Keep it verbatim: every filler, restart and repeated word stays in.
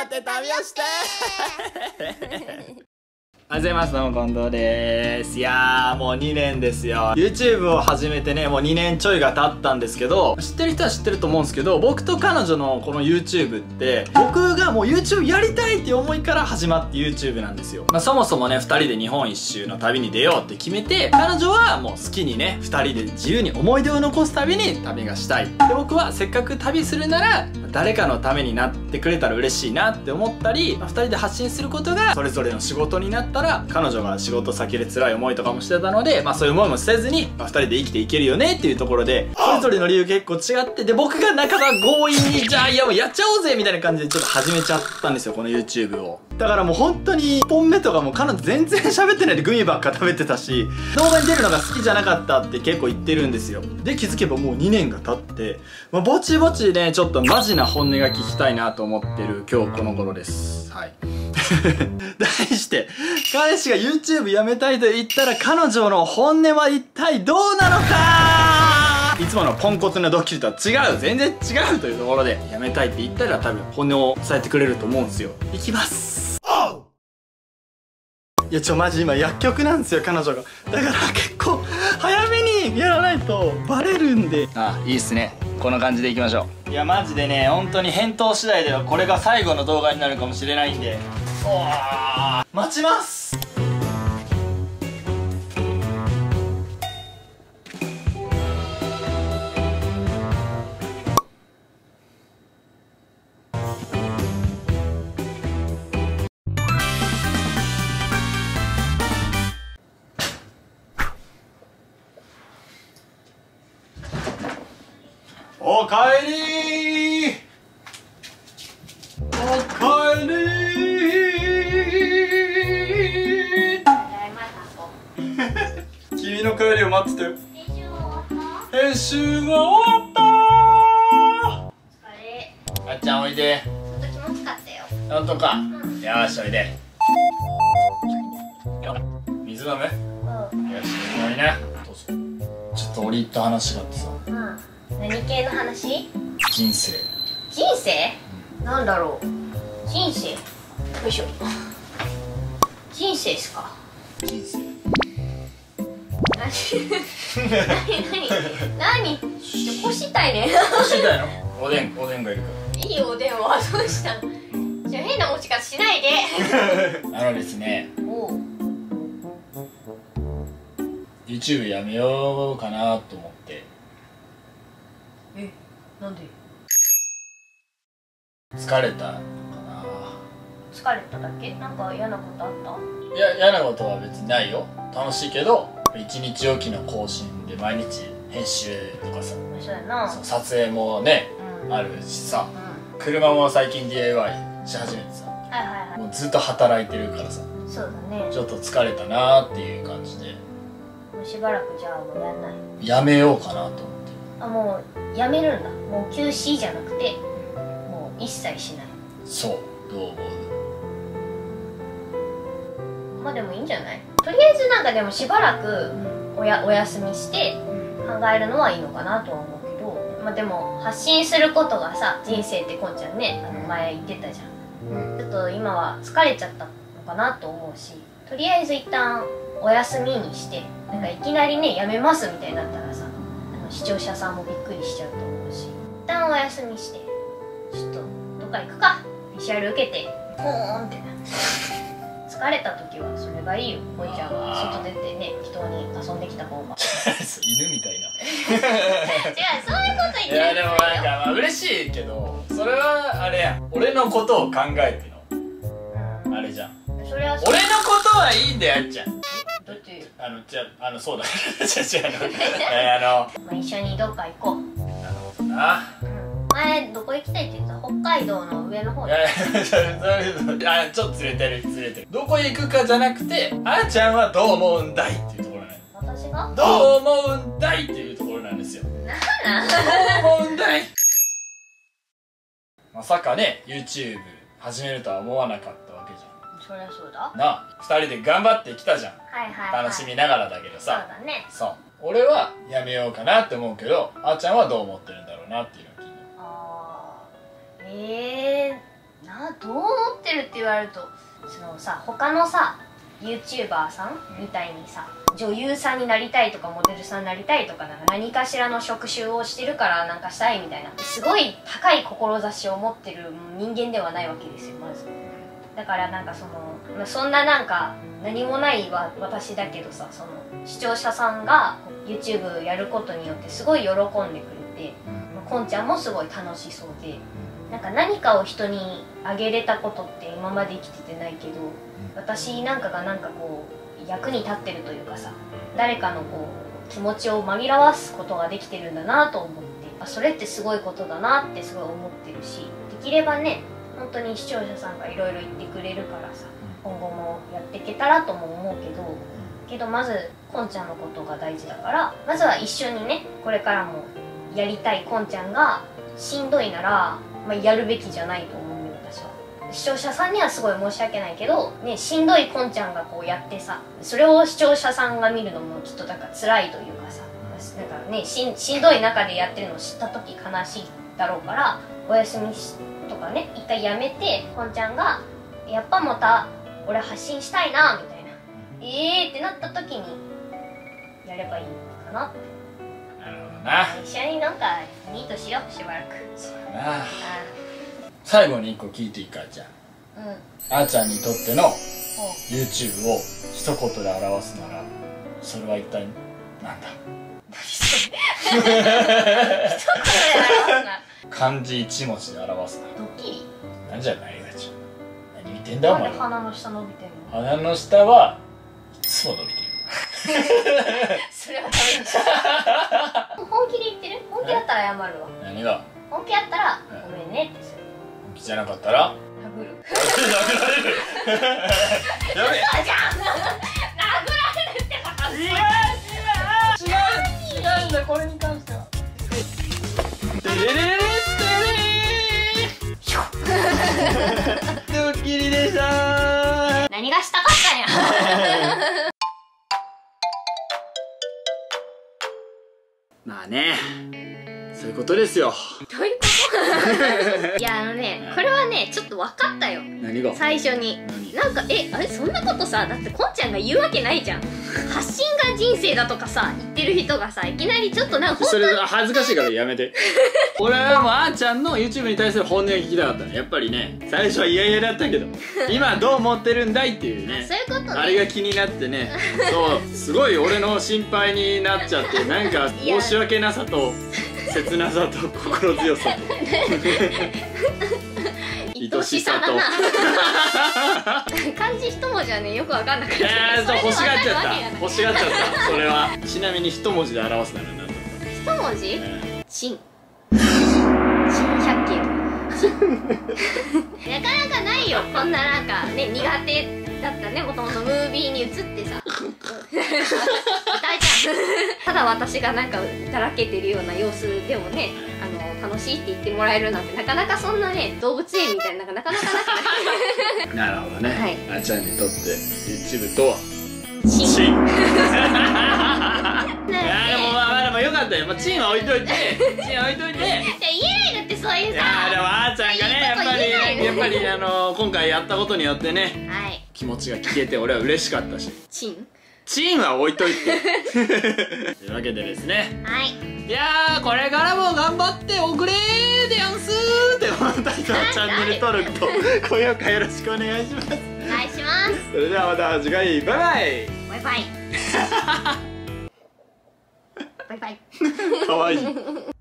って旅をしておはようございます。どうも近藤です。いやーもうにねんですよ。 YouTube を始めてねもうにねんちょいが経ったんですけど、知ってる人は知ってると思うんですけど、僕と彼女のこの YouTube って僕がもう YouTube やりたいっていう思いから始まって YouTube なんですよ。まあそもそもねふたりで日本一周の旅に出ようって決めて、彼女はもう好きにねふたりで自由に思い出を残す旅に旅がしたい。で僕はせっかく旅するなら誰かのためになってくれたら嬉しいなって思ったり、まあ、ふたりで発信することがそれぞれの仕事になったら、彼女が仕事先で辛い思いとかもしてたので、まあそういう思いもせずに、まあ、ふたりで生きていけるよねっていうところで、それぞれの理由結構違って、で僕が半ば強引にじゃあいやもうやっちゃおうぜみたいな感じでちょっと始めちゃったんですよ、この YouTube を。だからもう本当にいっぽんめとかも彼女全然喋ってないでグミばっか食べてたし、動画に出るのが好きじゃなかったって結構言ってるんですよ。で気づけばもうにねんが経って、まあ、ぼちぼちねちょっとマジな本音が聞きたいなと思ってる今日この頃です。はい題して彼氏が YouTube やめたいと言ったら彼女の本音は一体どうなのか。いつものポンコツなドッキリとは違う、全然違うというところで、やめたいって言ったら多分本音を伝えてくれると思うんですよ。いきます。いやちょマジ今薬局なんですよ彼女が。だから結構早めにやらないとバレるんで。あいいっすね、こんな感じでいきましょう。いやマジでね本当に返答次第ではこれが最後の動画になるかもしれないんで、おー待ちます。おかえりー、おかえりー君の帰りを待ってたよ。編集が終わったー。お疲れ。あっちゃんおいで。ちょっと気持ちかったよ。なんとか、うん、よーしおいで。水飲む？うん、よし水飲みな。どうぞ。ちょっと折り入った話があってさ。うん、何系の話？人生。人生？うん、なんだろう。人生。よいしょ。人生っすか。人生。何？何？何？何？腰痛いね。腰痛いの？おでん、おでんがいるから。いいおでんはどうしたの？じゃ変な持ち方しないで。あのですね。おう。YouTube やめようかなと思って。え、なんで？疲れたかな。疲れただけ？なんか嫌なことあった？いや、嫌なことは別にないよ。楽しいけど、一日おきの更新で毎日編集とかさ、そうやな、そう撮影もね、うん、あるしさ、うん、車も最近 ディーアイワイ し始めてさ、はいはいはい、もうずっと働いてるからさ、そうだね、ちょっと疲れたなーっていう感じで、もうしばらくじゃあもうやんない？やめようかなと思って。あ、もうやめるんだ。もう休止じゃなくてもう一切しない。そう、どう思う？まあでもいいんじゃない？とりあえずなんかでもしばらくおやお休みして考えるのはいいのかなとは思うけど、まあでも発信することがさ人生ってこんちゃんね、あの前言ってたじゃん、うん、ちょっと今は疲れちゃったのかなと思うし、とりあえず一旦お休みにして、なんかいきなりねやめますみたいになったらさ、あの視聴者さんもびっくりしちゃうと思うし、一旦お休みしてちょっとどっか行くか、ビジュアル受けてポーンって疲れた時はそれがいいよ。こいちゃんは外出てね人に遊んできた方が犬みたいな違う、そういうこと言ってる。いやでもなんかまあ嬉しいけど、それはあれやん、俺のことを考えての、うん、あれじゃん。それは俺のことはいいんだよあっちゃん。だってあのじゃあのそうだじゃあじゃああの、まあ、一緒にどっか行こう。なるほどな。前どこ行きたいって言ったら北海道の上の方。いやいやそれそれあちょっとずれてるずれてる。どこ行くかじゃなくて、あーちゃんはどう思うんだいっていうところなんです。私がどう思うんだいっていうところなんですよ。なんなんどう思うんだい。まさかね YouTube 始めるとは思わなかったわけじゃん。そりゃそうだなあ。ふたりで頑張ってきたじゃん。はいはい、はい、楽しみながらだけどさ。そうだね。そう、俺はやめようかなって思うけど、あーちゃんはどう思ってるんだろうなっていうのを聞いて。あーえー、などう思るって言われると、そのさ他のさ ユーチューバー さんみたいにさ女優さんになりたいとかモデルさんになりたいとか、なんか何かしらの職種をしてるからなんかしたいみたいなすごい高い志を持ってる人間ではないわけですよ、まず。だからなんかその、まあ、そんななんか何もないわ私だけどさ、その視聴者さんが ユーチューブ やることによってすごい喜んでくれて、まあ、こんちゃんもすごい楽しそうで、なんか何かを人にあげれたことって今まで生きててないけど、私なんかがなんかこう役に立ってるというかさ、誰かのこう気持ちを紛らわすことができてるんだなと思って、あそれってすごいことだなってすごい思ってるし、できればね本当に視聴者さんがいろいろ言ってくれるからさ、今後もやっていけたらとも思うけどけどまずこんちゃんのことが大事だから、まずは一緒にねこれからもやりたいこんちゃんがしんどいなら、まあ、やるべきじゃないと思うよ私は。視聴者さんにはすごい申し訳ないけど、ね、しんどいこんちゃんがこうやってさ、それを視聴者さんが見るのもきっとだから辛いというかさ、なんかね し, しんどい中でやってるのを知った時悲しいだろうから、お休みしとかね一回やめて、こんちゃんがやっぱまた俺発信したいなみたいな、えーってなった時にやればいいかなって。 なるほどな。 一緒になんかニートしようしばらく。 そうやな。最後に一個聞いていいか、じゃあ、うん、あーちゃんにとっての ユーチューブ を一言で表すならそれは一体なんだ？ 何それ一言で表すな。 漢字一文字で表すな。 ドッキリなんじゃないがちゃん、何見てんだお前。 なんで鼻の下伸びてんの？ 鼻の下はいつも伸びてる。 それはダメでしょ。本気で言ってる？本気だったら謝るわ。 何が？ 本気だったらごめんねってする。 本気じゃなかったら殴る。 殴られる。やべえ。 嘘じゃん。殴られるってこと。 違う違う違う違うんだ、これに関しては。テレレレレテレドッキリでした。 何がしたかったんや。 まあね、そういうことですよ。 どういうこと？いやあのね、これはねちょっと分かったよ。 何が？ 最初になんかえあれそんなことさ、だってこんちゃんが言うわけないじゃん。発信が人生だとかさ言ってる人がさいきなりちょっとなんかそれ恥ずかしいからやめて。俺はもうあーちゃんの ユーチューブ に対する本音が聞きたかったね。やっぱりね、最初は嫌々だったけど今どう思ってるんだいっていうね。 そういうことね。 あれが気になってね。そうすごい俺の心配になっちゃって、なんか申し訳なさと切なさと心強さと愛しさと漢字一文字はねよく分かんなくて、 えーと欲しがっちゃった欲しがっちゃったそれは。ちなみに一文字で表すなら何だった？ 一文字？チン珍百景。なかなかないよ、こんななんかね苦手だったね、もともとムービーに映ってさ歌えちゃう。ただ私がなんかだらけてるような様子でもね、あの楽しいって言ってもらえるなんてなかなかそんなね動物園みたいな、なかなかなくない。 なるほどね、はい、あーちゃんにとって ユーチューブ とはチン。 チン。いやでもまあでもよかったよ。まあチンは置いといて、チンは置いといて。 言えないのってそういうさ。 いやでもあーちゃんがねやっぱりやっぱりあの今回やったことによってね、はい、気持ちが聞けて俺は嬉しかったし。 チン。チンは置いといて。というわけでですね。 はい。 いやーこれからも頑張っておくれーでやんすーって思った人はチャンネル登録と高評価よろしくお願いします。 お願いします。 それではまた次回バイバイ。 バイバイ。バイバイ。 かわいい。